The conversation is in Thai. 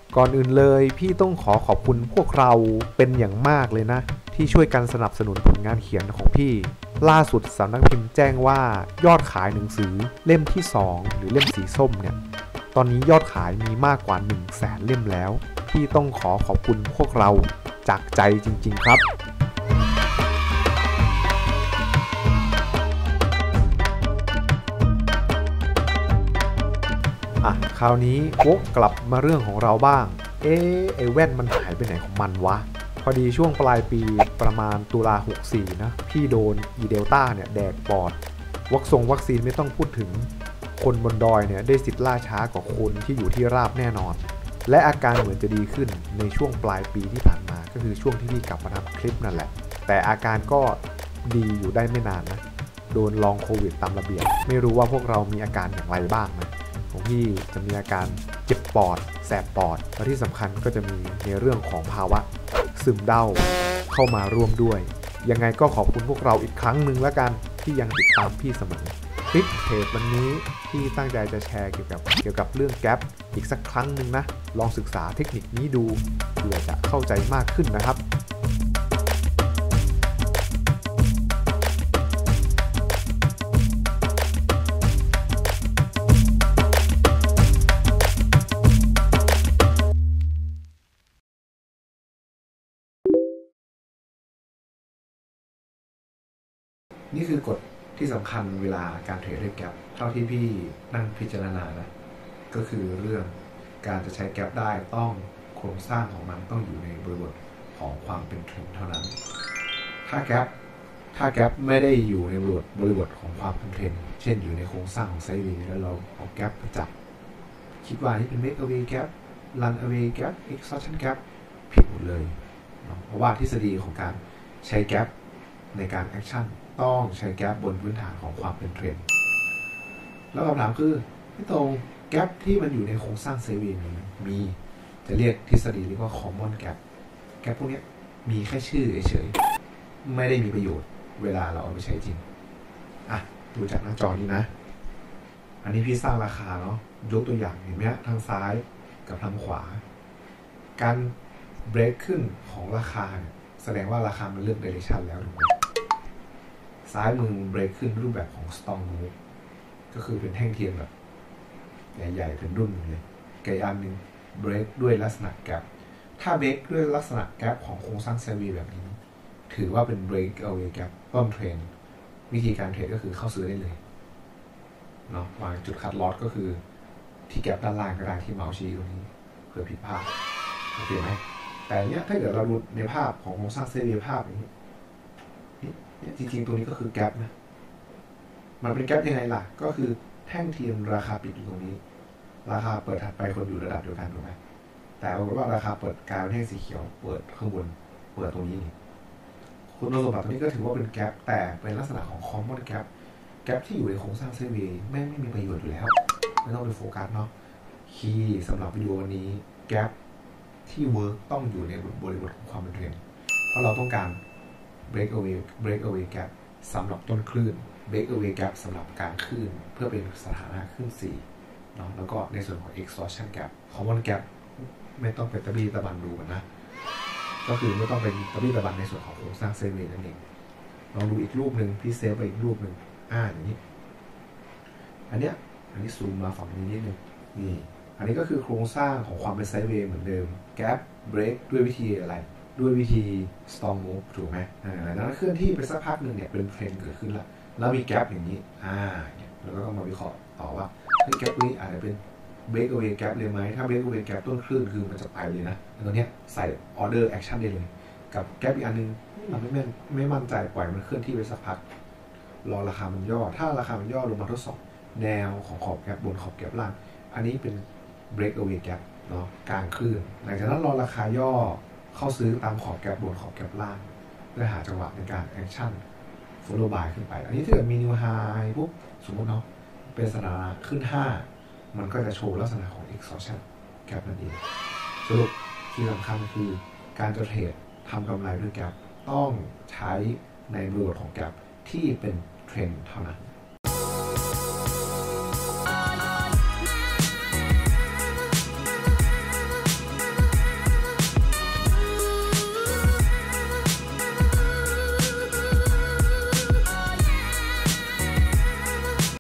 ก่อนอื่นเลยพี่ต้องขอบคุณพวกเราเป็นอย่างมากเลยนะที่ช่วยกันสนับสนุนผลงานเขียนของพี่ล่าสุดสำนักพิมพ์แจ้งว่ายอดขายหนังสือเล่มที่2หรือเล่มสีส้มเนี่ยตอนนี้ยอดขายมีมากกว่า100,000เล่มแล้วพี่ต้องขอบคุณพวกเราจากใจจริงๆครับคราวนี้วกกลับมาเรื่องของเราบ้างไอแว่นมันหายไปไหนของมันวะพอดีช่วงปลายปีประมาณตุลา64นะพี่โดนอีเดลต้าเนี่ยแดกปอดวัคซีนไม่ต้องพูดถึงคนบนดอยเนี่ยได้สิทธิ์ล่าช้ากว่าคนที่อยู่ที่ราบแน่นอนและอาการเหมือนจะดีขึ้นในช่วงปลายปีที่ผ่านมาก็คือช่วงที่พี่กลับมาทำคลิปนั่นแหละแต่อาการก็ดีอยู่ได้ไม่นานนะโดนลองโควิดตามระเบียบไม่รู้ว่าพวกเรามีอาการอย่างไรบ้างนะของพี่จะมีอาการเจ็บปอดแสบปอดและที่สำคัญก็จะมีในเรื่องของภาวะซึมเศร้าเข้ามาร่วมด้วยยังไงก็ขอบคุณพวกเราอีกครั้งหนึ่งแล้วกันที่ยังติดตามพี่เสมอคลิปเพจวันนี้พี่ตั้งใจจะแชร์เกี่ยวกับเรื่องแก๊ปอีกสักครั้งหนึ่งนะลองศึกษาเทคนิคนี้ดูเพื่อจะเข้าใจมากขึ้นนะครับนี่คือกฎที่สำคัญเวลาการเทรดด้วยแก๊ปเท่าที่พี่นั่งพิจารณานะก็คือเรื่องการจะใช้แก๊ปได้ต้องโครงสร้างของมันต้องอยู่ในบริบทของความเป็นเทรนด์เท่านั้นถ้าแก๊ปไม่ได้อยู่ในบริบทของความเป็นเทรนด์เช่นอยู่ในโครงสร้างของไซด์เวย์แล้วเราเอาแก๊ปไปจับคิดว่านี่เป็น make away gap run away gap exhaustion gap ผิดหมดเลยเพราะว่าทฤษฎีของการใช้แก๊ปในการแอคชั่นต้องใช้แก๊ปบนพื้นฐานของความเป็นเทรนด์แล้วคำถามคือพี่ตรงแก๊ปที่มันอยู่ในโครงสร้างไซด์เวย์มีจะเรียกทฤษฎีเรียกว่า common gap แก๊ปพวกนี้มีแค่ชื่อเฉยๆไม่ได้มีประโยชน์เวลาเราเอาไปใช้จริงดูจากหน้าจอนี้นะอันนี้พี่สร้างราคาเนาะยกตัวอย่างเห็นไหมทางซ้ายกับทางขวาการเบรกขึ้นของราคาแสดงว่าราคามันเลือก direction แล้วถูกไหมซ้ายมือเบรกขึ้นรูปแบบของ Strong Move ก็คือเป็นแท่งเทียนแบบใหญ่ๆเป็นรุ่นเลยไกลอันหนึ่งเบรกด้วยลักษณะแกปถ้าเบรกด้วยลักษณะแกปของโครงสร้างไซด์เวย์แบบนี้ถือว่าเป็น break away gap ต้นเทรนวิธีการเทรดก็คือเข้าซื้อได้เลยเนาะวางจุดคัดลอสก็คือที่แกปด้านล่างก็ได้ที่เมาส์ชี้ตรงนี้เผื่อผิดพลาดโอเคไหมแต่เนี้ยถ้าเกิดเราดูในภาพของโครงสร้างไซด์เวย์ภาพนี้จริงๆตัวนี้ก็คือแกปนะมันเป็นแกปยังไงล่ะก็คือแท่งเทียมราคาปิดอยู่ตรงนี้ราคาเปิดถัดไปคนอยู่ระดับเดียวกันถูกไหมแต่ปรากฏว่าราคาเปิดกลายเป็นแท่งสีเขียวเปิดข้างบนเปิดตรงนี้คุณสมบัติตัวนี้ก็ถือว่าเป็นแกปแต่เป็นลักษณะของ common gap แกปที่อยู่ในโครงสร้างไซด์เวย์ไม่มีประโยชน์อยู่แล้วไม่ต้องไปโฟกัสเนาะคีย์สำหรับวิดีโอวันนี้แกปที่เวิร์กต้องอยู่ในบริบทของความเป็นเทรนด์เพราะเราต้องการbreak away gap สำหรับต้นคลื่น break away gap สำหรับการคลื่นเพื่อเป็นสถานะคลื่น4เนาะแล้วก็ในส่วนของ exhaustion gap common gap ไม่ต้องเป็นตะบี้ตะบันดูกันนะก็คือไม่ต้องเป็นตะบี้ตะบันในส่วนของโครงสร้างไซด์เวย์นั่นเองลองดูอีกรูปหนึ่งพี่เซฟไปอีกรูปหนึ่งอย่างนี้อันนี้ซูมมาฝั่งนี้นิดนึงนี่อันนี้ก็คือโครงสร้างของความเป็นไซด์เวย์เหมือนเดิม gap break ด้วยวิธีอะไรด้วยวิธี strong move ถูกไหมแล้วเคลื่อนที่ไปสักพักหนึ่งเนี่ยเป็นเทรนด์เกิดขึ้นแล้วมีแกปอย่างนี้แล้วก็ต้องมาวิเคราะห์ต่อว่าแกปนี้อาจจะเป็น break away gap เลยไหมถ้า break away gap ต้นคลื่นคือมันจะไปเลยนะแล้วตัวเนี้ยใส่ order action ได้เลยกับแกปอีกอันนึงเราไม่มั่นใจปล่อยมันเคลื่อนที่ไปสักพักรอราคามันย่อถ้าราคามันย่อลงมาทดสอบแนวของขอบแกปบนขอบแกปล่างอันนี้เป็น break away gap เนาะกลางคลื่นหลังจากนั้นรอราคาย่อเข้าซื้อตามขอบแกปบนขอบแกปล่างเพื่อหาจังหวะในการแอคชั่น follow by ขึ้นไปอันนี้ถ้าเกิดมี new high ปุ๊บสมมติเนาะเป็นสถานะขึ้น5มันก็จะโชว์ลักษณะของ exhaustion gap นั่นเองสรุปที่สำคัญคือการจะเทรดทำกำไรด้วยแกปต้องใช้ในบริบทของแกปที่เป็นเทรนด์เท่านั้น